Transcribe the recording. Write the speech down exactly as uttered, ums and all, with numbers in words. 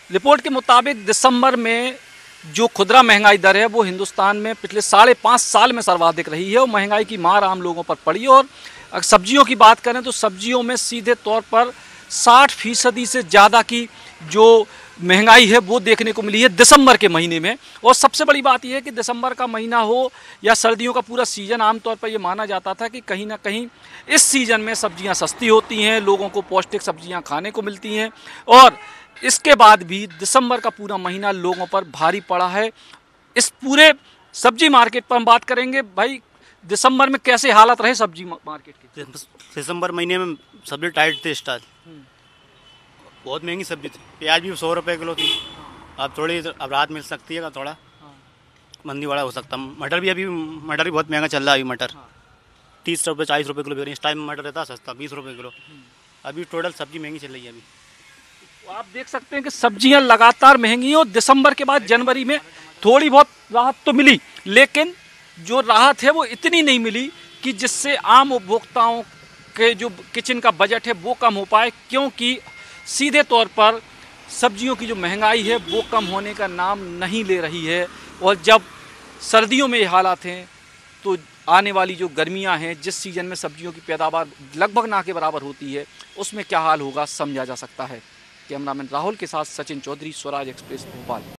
Report के मुताबिक दिसंबर में जो खुदरा महंगाई दर है वो हिंदुस्तान में पिछले साढ़े पाँच साल में सर्वाधिक रही है और महंगाई की मार आम लोगों पर पड़ी। और अगर सब्जियों की बात करें तो सब्जियों में सीधे तौर पर साठ फीसदी से ज़्यादा की जो महंगाई है वो देखने को मिली है दिसंबर के महीने में। और सबसे बड़ी बात यह है कि दिसंबर का महीना हो या सर्दियों का पूरा सीज़न, आमतौर पर यह माना जाता था कि कहीं ना कहीं इस सीज़न में सब्जियां सस्ती होती हैं, लोगों को पौष्टिक सब्जियां खाने को मिलती हैं। और इसके बाद भी दिसंबर का पूरा महीना लोगों पर भारी पड़ा है। इस पूरे सब्जी मार्केट पर हम बात करेंगे। भाई, दिसंबर में कैसे हालत रहे सब्जी मार्केट के? दिसंबर महीने में सब्जी टाइट थी, स्टार्ट बहुत महंगी सब्जी थी। प्याज भी सौ रुपये किलो थी, अब थोड़ी अब राहत मिल सकती है, थोड़ा मंदी वाला हो सकता। मटर भी अभी मटर भी बहुत महंगा चल रहा है। अभी मटर तीस रुपये चालीस रुपये किलो, इस टाइम मटर रहता सस्ता बीस रुपये किलो। अभी टोटल सब्जी महंगी चल रही है। अभी तो आप देख सकते हैं कि सब्जियां लगातार महंगी हैं और दिसंबर के बाद जनवरी में थोड़ी बहुत राहत तो मिली, लेकिन जो राहत है वो इतनी नहीं मिली कि जिससे आम उपभोक्ताओं के जो किचन का बजट है वो कम हो पाए, क्योंकि सीधे तौर पर सब्जियों की जो महंगाई है वो कम होने का नाम नहीं ले रही है। और जब सर्दियों में ये हालात हैं तो आने वाली जो गर्मियां हैं, जिस सीज़न में सब्जियों की पैदावार लगभग ना के बराबर होती है, उसमें क्या हाल होगा समझा जा सकता है। कैमरामैन राहुल के साथ सचिन चौधरी, स्वराज एक्सप्रेस, भोपाल।